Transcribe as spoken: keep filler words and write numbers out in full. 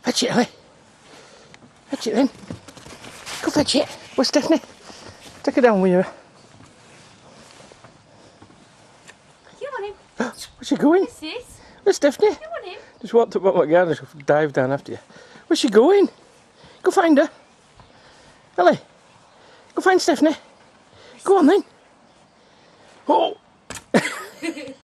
Fetch it, Ellie. Fetch it then. Go fetch it. Where's Stephanie? Take her down with you. You want him? Where's she going? What's this? Where's Stephanie? You want him? Just walked up my garden, just dive down after you. Where's she going? Go find her. Ellie, go find Stephanie. Go on then. Oh!